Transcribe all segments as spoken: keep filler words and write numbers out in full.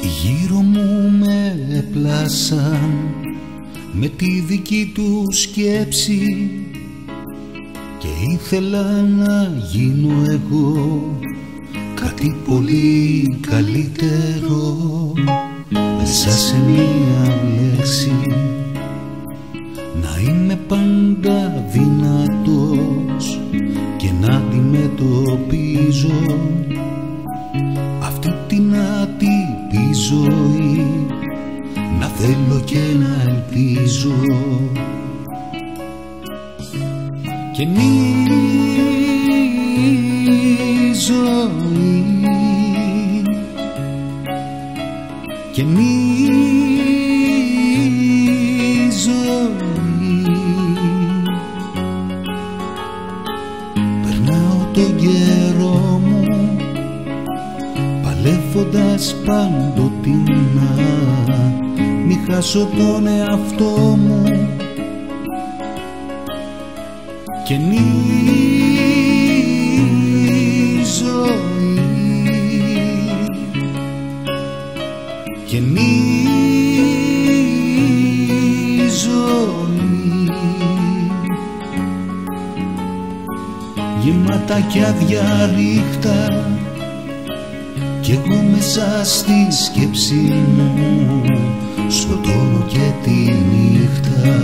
Γύρω μου με έπλασαν με τη δική του σκέψη και ήθελα να γίνω εγώ κάτι πολύ καλύτερο μέσα σε μία λέξη, να είμαι πάντα δυνατός και να αντιμετωπίζω αυτή την άτυπη ζωή, να θέλω και να ελπίζω. Και μη ζωή, και μη ζωή, περνάω τον καιρό μου παλεύοντας παντοτινά, μη χάσω τον εαυτό μου. Και μη ζωή, και μη ζωή, γεμάτα κι άδεια ρίχτα κι εγώ μέσα στη σκέψη μου σκοτώνω και τη νύχτα.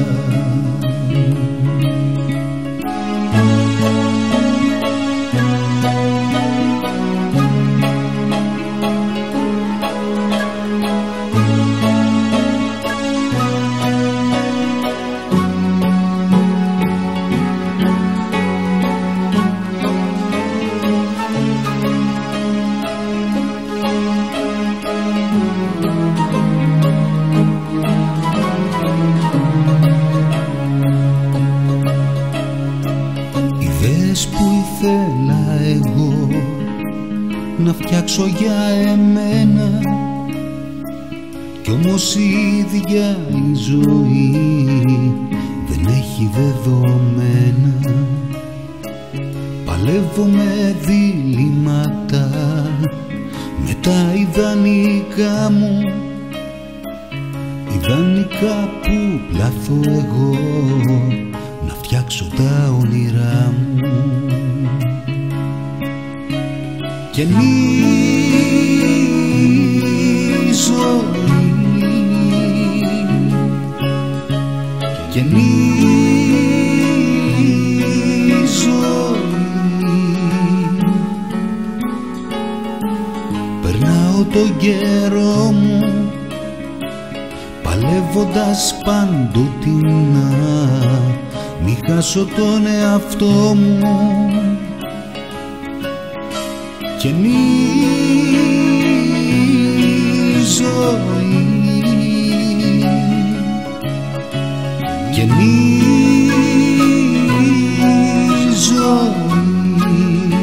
Που ήθελα εγώ να φτιάξω για εμένα, κι όμως η ίδια η ζωή δεν έχει δεδομένα. Παλεύω με διλήμματα, με τα ιδανικά μου, ιδανικά που πλάθω εγώ να φτιάξω τα όνειρά μου. Και μη ζωή, και μη ζωή, περνάω τον καιρό μου παλεύοντας παντοτινά, μη χάσω τον εαυτό μου. Και μη ζωή, και μη ζωή,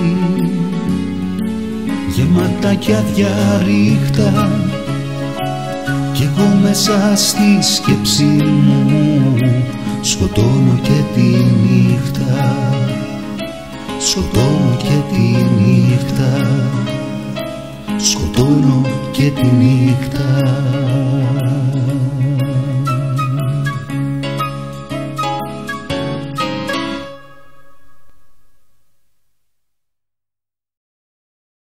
γεμάτα κι άδεια ρίχτα κι εγώ μέσα στη σκέψη μου σκοτώνω και τη νύχτα, σκοτώνω και τη νύχτα, σκοτώνω και τη νύχτα.